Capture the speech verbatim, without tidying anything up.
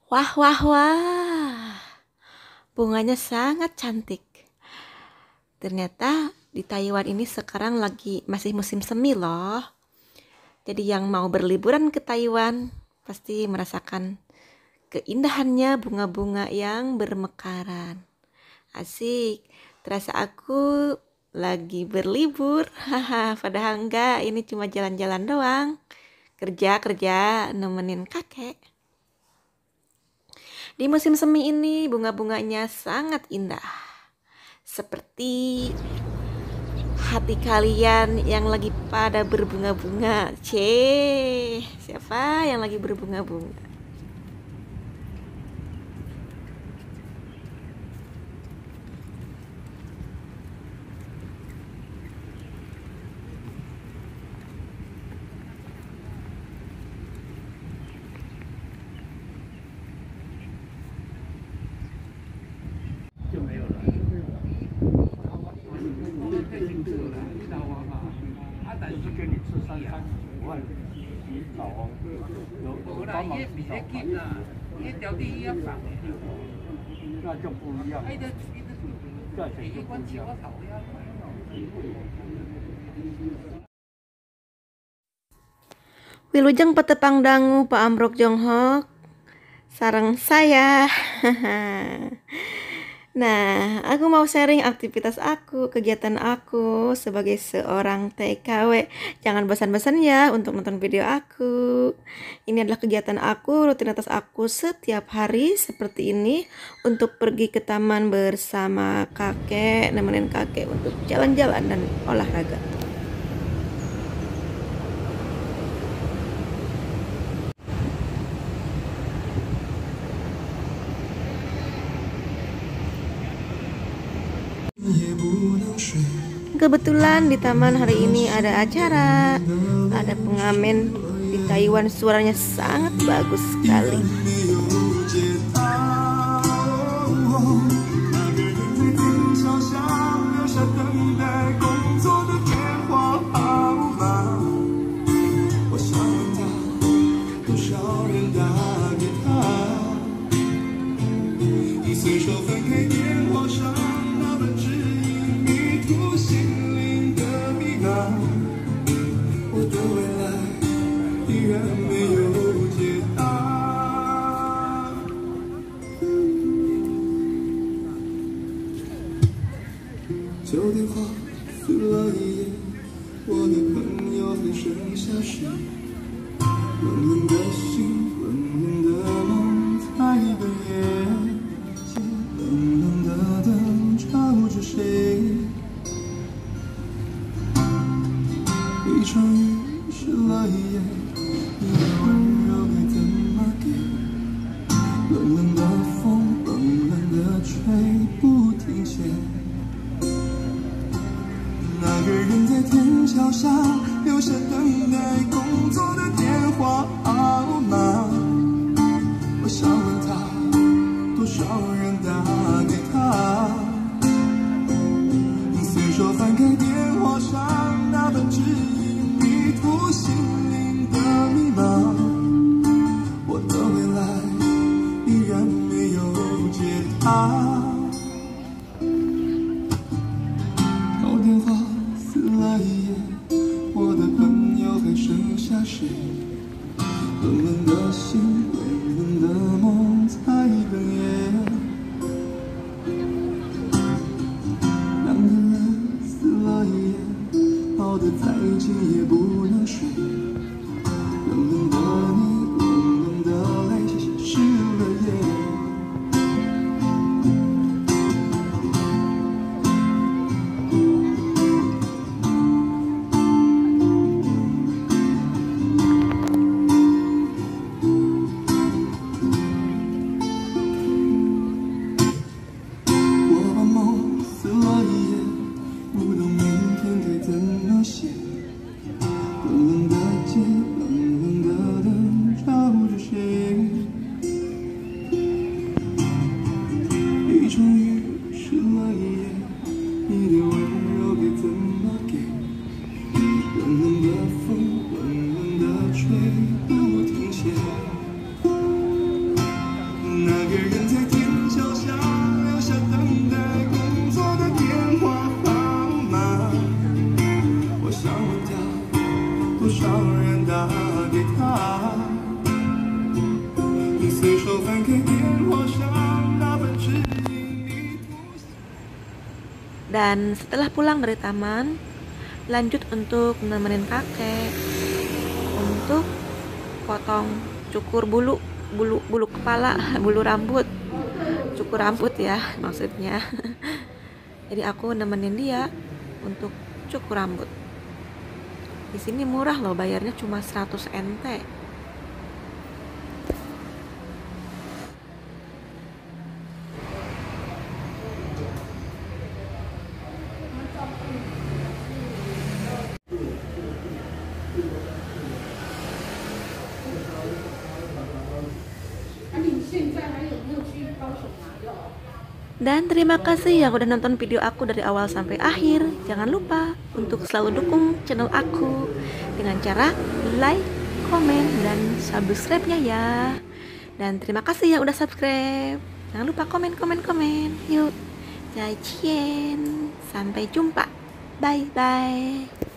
Wah, wah, wah. Bunganya sangat cantik. Ternyata di Taiwan ini sekarang lagi masih musim semi loh. Jadi yang mau berliburan ke Taiwan pasti merasakan keindahannya bunga-bunga yang bermekaran. Asik. Terasa aku lagi berlibur. Haha, padahal enggak, ini cuma jalan-jalan doang. Kerja-kerja nemenin kakek. Di musim semi ini bunga-bunganya sangat indah. Seperti hati kalian yang lagi pada berbunga-bunga. Cih, siapa yang lagi berbunga-bunga? Wilujeng petepang dangu Pak Ambrok Jonghok sareng saya. Nah, aku mau sharing aktivitas aku, kegiatan aku sebagai seorang T K W. Jangan bosan-bosan ya untuk nonton video aku. Ini adalah kegiatan aku, rutinitas aku setiap hari seperti ini untuk pergi ke taman bersama kakek, nemenin kakek untuk jalan-jalan dan olahraga. Kebetulan di taman hari ini ada acara, ada pengamen di Taiwan, suaranya sangat bagus sekali. Dan setelah pulang dari taman, lanjut untuk nemenin kakek untuk potong, cukur bulu bulu bulu kepala, bulu rambut, cukur rambut ya maksudnya. Jadi aku nemenin dia untuk cukur rambut. Di sini murah loh, bayarnya cuma seratus N T. Dan terima kasih yang udah nonton video aku dari awal sampai akhir. Jangan lupa untuk selalu dukung channel aku dengan cara like, komen, dan subscribe-nya ya. Dan terima kasih yang udah subscribe. Jangan lupa komen, komen, komen. Yuk, zaijian. Sampai jumpa. Bye, bye.